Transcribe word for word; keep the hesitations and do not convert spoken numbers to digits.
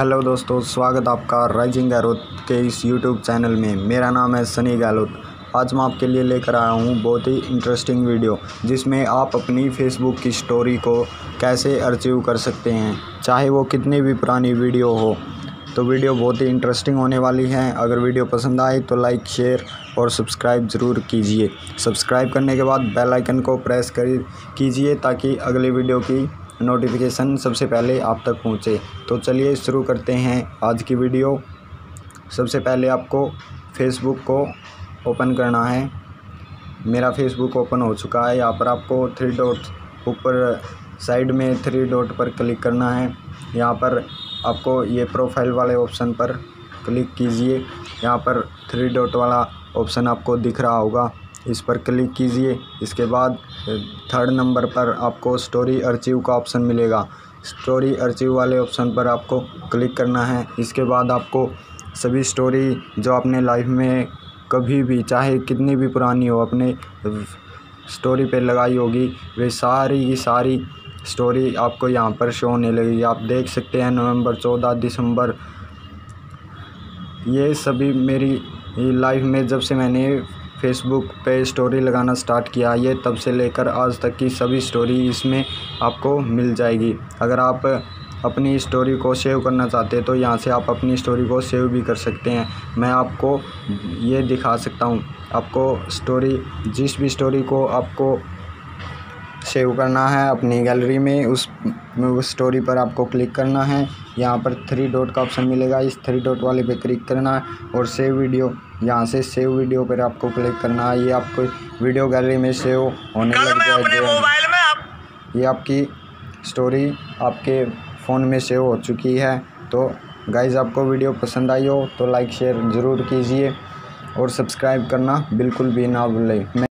Hello दोस्तों, स्वागत आपका राइजिंग गहलोत के इस यूट्यूब चैनल में। मेरा नाम है सनी गहलोत। आज मैं आपके लिए लेकर आया हूँ बहुत ही इंटरेस्टिंग वीडियो, जिसमें आप अपनी फेसबुक की स्टोरी को कैसे अर्चीव कर सकते हैं, चाहे वो कितनी भी पुरानी वीडियो हो। तो वीडियो बहुत ही इंटरेस्टिंग होने वाली है। अगर वीडियो पसंद आए तो लाइक, शेयर और सब्सक्राइब ज़रूर कीजिए। सब्सक्राइब करने के बाद बेल आइकन को प्रेस कर कीजिए ताकि अगली वीडियो की नोटिफिकेशन सबसे पहले आप तक पहुंचे। तो चलिए शुरू करते हैं आज की वीडियो। सबसे पहले आपको फेसबुक को ओपन करना है। मेरा फेसबुक ओपन हो चुका है। यहाँ पर आपको थ्री डॉट ऊपर साइड में थ्री डॉट पर क्लिक करना है। यहाँ पर आपको ये प्रोफाइल वाले ऑप्शन पर क्लिक कीजिए। यहाँ पर थ्री डॉट वाला ऑप्शन आपको दिख रहा होगा, इस पर क्लिक कीजिए। इसके बाद थर्ड नंबर पर आपको स्टोरी अर्चीव का ऑप्शन मिलेगा। स्टोरी अर्चीव वाले ऑप्शन पर आपको क्लिक करना है। इसके बाद आपको सभी स्टोरी जो आपने लाइफ में कभी भी, चाहे कितनी भी पुरानी हो, अपने स्टोरी पे लगाई होगी, वे सारी की सारी स्टोरी आपको यहाँ पर शो होने लगेगी। आप देख सकते हैं नवंबर, चौदह दिसंबर, ये सभी मेरी लाइफ में जब से मैंने फेसबुक पे स्टोरी लगाना स्टार्ट किया, ये तब से लेकर आज तक की सभी स्टोरी इसमें आपको मिल जाएगी। अगर आप अपनी स्टोरी को सेव करना चाहते हैं तो यहाँ से आप अपनी स्टोरी को सेव भी कर सकते हैं। मैं आपको ये दिखा सकता हूँ। आपको स्टोरी, जिस भी स्टोरी को आपको सेव करना है अपनी गैलरी में, उस उस स्टोरी पर आपको क्लिक करना है। यहाँ पर थ्री डॉट का ऑप्शन मिलेगा, इस थ्री डॉट वाले पे क्लिक करना है और सेव वीडियो, यहाँ से सेव वीडियो पर आपको क्लिक करना है। ये आपको वीडियो गैलरी में सेव होने लग जाएगी। ये आपकी स्टोरी आपके फ़ोन में सेव हो चुकी है। तो गाइज़, आपको वीडियो पसंद आई हो तो लाइक शेयर ज़रूर कीजिए और सब्सक्राइब करना बिल्कुल भी ना भूलें।